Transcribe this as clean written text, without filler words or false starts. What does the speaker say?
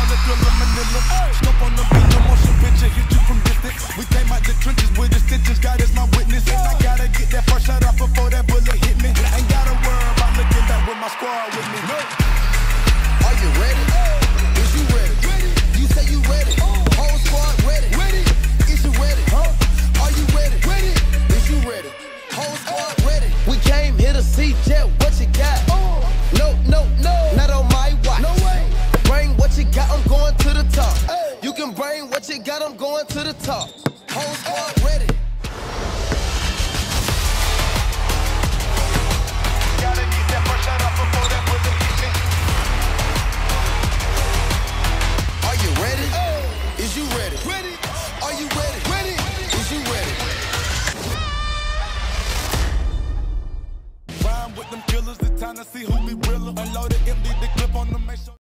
the thriller Manila. Scope on the beat, no motion picture, hit you from distance. We came out the trenches with the stitches, God is my witness. And I gotta get that first shot off before that bullet hit me. Ain't gotta worry about looking back with my squad with me. Are you ready? Is you ready? You say you ready. Whole squad ready. Is you ready? Are you ready? Is you ready? Whole squad ready. We came here to see Jet. What you got? No, not on my watch. No way. Bring what you got. I'm going to the top. You can bring what you got. I'm going to the top.